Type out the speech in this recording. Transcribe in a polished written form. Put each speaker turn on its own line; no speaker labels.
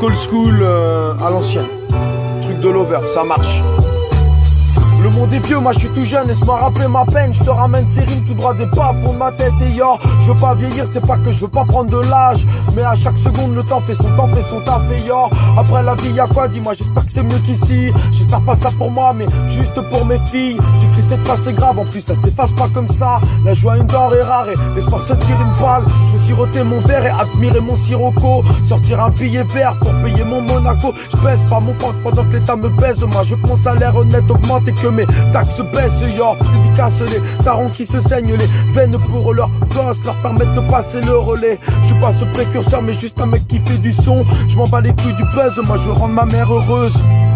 truc old school à l'ancienne. Truc de lover, ça marche. Le monde est vieux, moi je suis tout jeune, laisse-moi rappeler ma peine. Je te ramène ces rimes tout droit des pas au fond de ma tête. Et yo, je veux pas vieillir, c'est pas que je veux pas prendre de l'âge, mais à chaque seconde le temps fait son taf. Et yo, après la vie y'a quoi, dis-moi, j'espère que c'est mieux qu'ici. J'espère pas ça pour moi, mais juste pour mes filles. J'écris cette phrase, c'est grave, en plus ça s'efface pas comme ça. La joie est une denrée rare et l'espoir se tire une balle. Je veux siroter mon verre et admirer mon sirocco. Sortir un billet vert pour payer mon Monaco. Je baisse pas mon compte pendant que l'État me baise. Moi je veux que mon salaire honnête augmente et que mes taxes baissent, yo. Dédicace les tarons qui se saignent les veines pour leurs gosses, leur permettre de passer le relais. Je suis pas ce précurseur mais juste un mec qui fait du son. Je m'en bats les couilles du buzz, moi je veux rendre ma mère heureuse.